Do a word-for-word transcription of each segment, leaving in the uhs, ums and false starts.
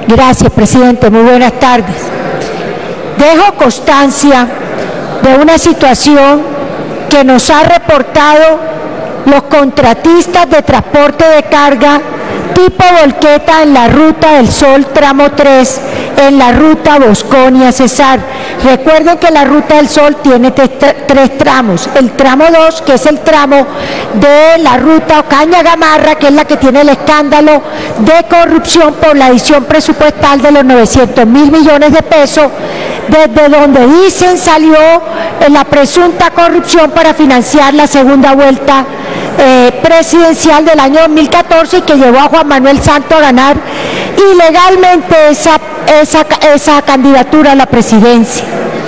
Gracias, presidente. Muy buenas tardes. Dejo constancia de una situación que nos ha reportado los contratistas de transporte de carga tipo volqueta en la Ruta del Sol tramo tres, en la ruta Bosconia-Cesar. Recuerden que la Ruta del Sol tiene tres tramos. El tramo dos, que es el tramo de la ruta Ocaña-Gamarra, que es la que tiene el escándalo de corrupción por la adición presupuestal de los novecientos mil millones de pesos, desde donde dicen salió la presunta corrupción para financiar la segunda vuelta eh, presidencial del año dos mil catorce y que llevó a Juan Manuel Santos a ganar ilegalmente esa, esa, esa candidatura a la presidencia.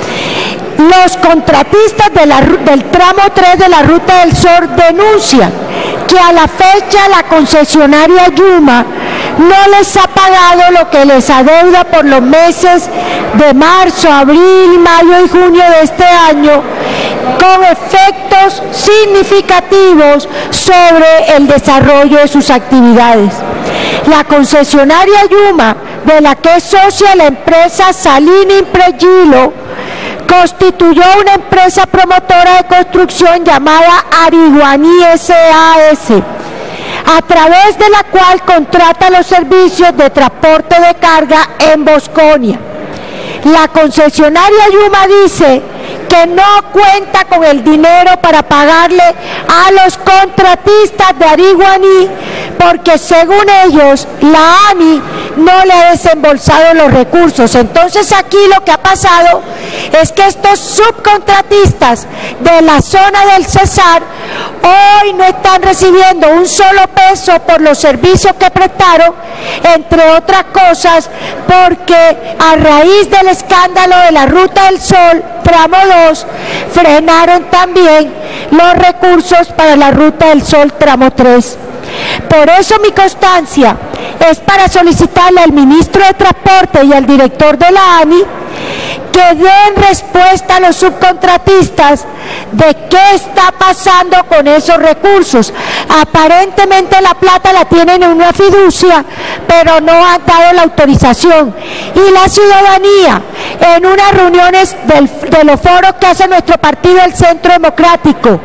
Los contratistas de la, del tramo tres de la Ruta del Sol denuncian que a la fecha la concesionaria Yuma no les ha pagado lo que les adeuda por los meses de marzo, abril, mayo y junio de este año, con efectos significativos sobre el desarrollo de sus actividades. La concesionaria Yuma, de la que es socia la empresa Salini Impregilo, constituyó una empresa promotora de construcción llamada Ariguaní S A S, a través de la cual contrata los servicios de transporte de carga en Bosconia. La concesionaria Yuma dice que no cuenta con el dinero para pagarle a los contratistas de Ariguaní, porque según ellos la A N I no le ha desembolsado los recursos. Entonces aquí lo que ha pasado es que estos subcontratistas de la zona del Cesar hoy no están recibiendo un solo peso por los servicios que prestaron, entre otras cosas porque a raíz del escándalo de la Ruta del Sol tramo dos frenaron también los recursos para la Ruta del Sol tramo tres. Por eso mi constancia es para solicitarle al ministro de Transporte y al director de la A N I que den respuesta a los subcontratistas de qué está pasando con esos recursos. Aparentemente la plata la tienen en una fiducia, pero no han dado la autorización. Y la ciudadanía, en unas reuniones del, de los foros que hace nuestro partido, el Centro Democrático,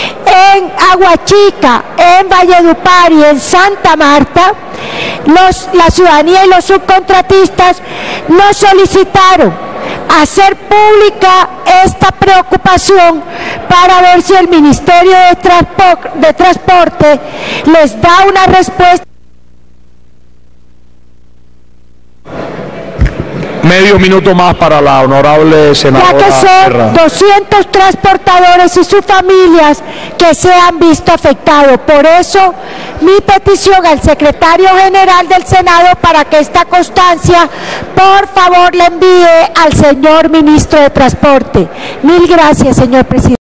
en Aguachica, en Valledupar y en Santa Marta, los, la ciudadanía y los subcontratistas nos solicitaron hacer pública esta preocupación para ver si el Ministerio de, Transpo- de Transporte les da una respuesta. Medio minuto más para la honorable senadora. Ya que son Guerra. doscientos transportadores y sus familias que se han visto afectados. Por eso mi petición al secretario general del Senado para que esta constancia por favor le envíe al señor ministro de Transporte. Mil gracias, señor presidente.